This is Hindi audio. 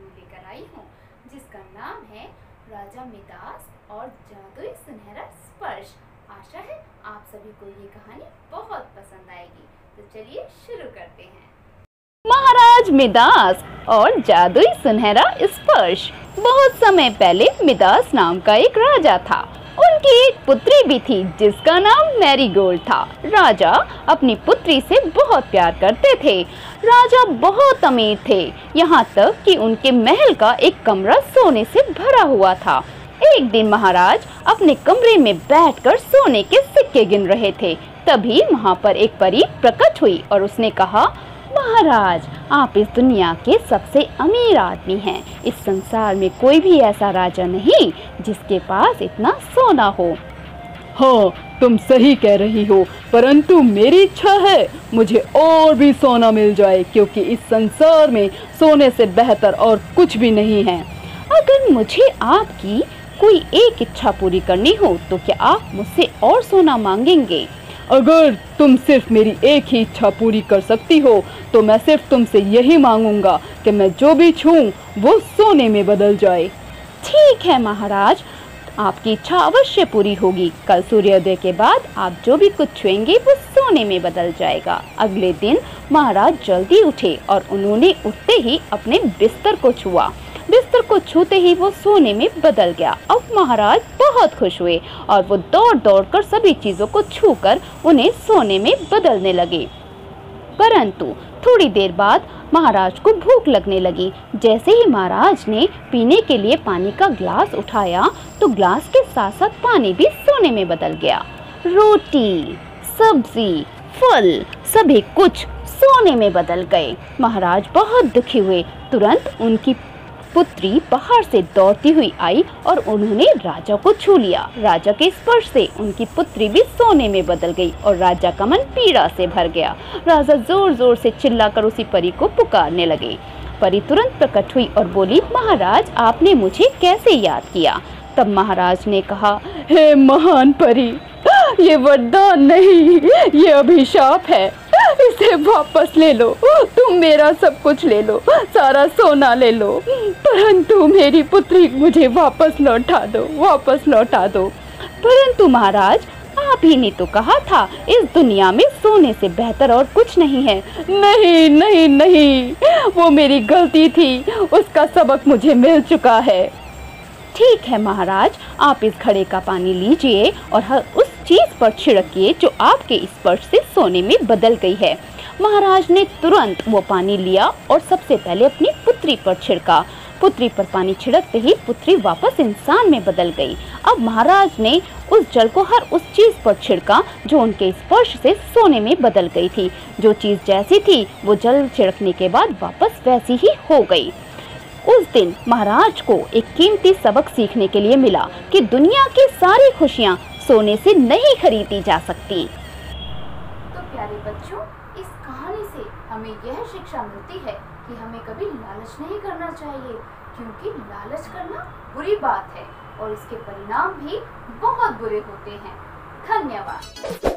कहानी लेकर आई हूँ जिसका नाम है राजा मिदास और जादुई सुनहरा स्पर्श। आशा है आप सभी को ये कहानी बहुत पसंद आएगी। तो चलिए शुरू करते हैं। महाराज मिदास और जादुई सुनहरा स्पर्श। बहुत समय पहले मिदास नाम का एक राजा था। उनकी एक पुत्री भी थी जिसका नाम मैरीगोल्ड था। राजा अपनी पुत्री से बहुत प्यार करते थे। राजा बहुत अमीर थे, यहाँ तक कि उनके महल का एक कमरा सोने से भरा हुआ था। एक दिन महाराज अपने कमरे में बैठकर सोने के सिक्के गिन रहे थे। तभी वहाँ पर एक परी प्रकट हुई और उसने कहा, महाराज, आप इस दुनिया के सबसे अमीर आदमी हैं। इस संसार में कोई भी ऐसा राजा नहीं जिसके पास इतना सोना हो। हाँ, तुम सही कह रही हो, परंतु मेरी इच्छा है मुझे और भी सोना मिल जाए, क्योंकि इस संसार में सोने से बेहतर और कुछ भी नहीं है। अगर मुझे आपकी कोई एक इच्छा पूरी करनी हो तो क्या आप मुझसे और सोना मांगेंगे? अगर तुम सिर्फ मेरी एक ही इच्छा पूरी कर सकती हो तो मैं सिर्फ तुमसे यही मांगूंगा कि मैं जो भी छूऊं वो सोने में बदल जाए। ठीक है महाराज, आपकी इच्छा अवश्य पूरी होगी। कल सूर्योदय के बाद आप जो भी कुछ छुएंगे वो सोने में बदल जाएगा। अगले दिन महाराज जल्दी उठे और उन्होंने उठते ही अपने बिस्तर को छुआ। बिस्तर को छूते ही वो सोने में बदल गया। अब महाराज बहुत खुश हुए और वो दौड़ दौड़ कर सभी चीजों को छूकर उन्हें सोने में बदलने लगे। परंतु थोड़ी देर बाद महाराज को भूख लगने लगी। जैसे ही महाराज ने पीने के लिए पानी का ग्लास उठाया तो ग्लास के साथ साथ पानी भी सोने में बदल गया। रोटी, सब्जी, फल सभी कुछ सोने में बदल गए। महाराज बहुत दुखी हुए। तुरंत उनकी पुत्री बाहर से दौड़ती हुई आई और उन्होंने राजा को छू लिया। राजा के स्पर्श से उनकी पुत्री भी सोने में बदल गई और राजा का मन पीड़ा से भर गया। राजा जोर जोर से चिल्लाकर उसी परी को पुकारने लगे। परी तुरंत प्रकट हुई और बोली, महाराज, आपने मुझे कैसे याद किया? तब महाराज ने कहा, हे महान परी, ये वरदान नहीं, ये अभिशाप है। इसे वापस ले लो। तुम मेरा सब कुछ ले लो, सारा सोना ले लो, परंतु मेरी पुत्री मुझे वापस लौटा दो, वापस लौटा दो। परंतु महाराज, आप ही ने तो कहा था इस दुनिया में सोने से बेहतर और कुछ नहीं है। नहीं नहीं नहीं, वो मेरी गलती थी, उसका सबक मुझे मिल चुका है। ठीक है महाराज, आप इस घड़े का पानी लीजिए और हर उस चीज पर छिड़किए जो आपके स्पर्श से सोने में बदल गई है। महाराज ने तुरंत वो पानी लिया और सबसे पहले अपनी पुत्री पर छिड़का। पुत्री पर पानी छिड़कते ही पुत्री वापस इंसान में बदल गई। अब महाराज ने उस जल को हर उस चीज पर छिड़का जो उनके स्पर्श से सोने में बदल गई थी। जो चीज जैसी थी वो जल छिड़कने के बाद वापस वैसी ही हो गई। उस दिन महाराज को एक कीमती सबक सीखने के लिए मिला कि दुनिया की सारी खुशियाँ सोने से नहीं खरीदी जा सकती। तो प्यारे बच्चों, इस कहानी से हमें यह शिक्षा मिलती है कि हमें कभी लालच नहीं करना चाहिए, क्योंकि लालच करना बुरी बात है और इसके परिणाम भी बहुत बुरे होते हैं। धन्यवाद।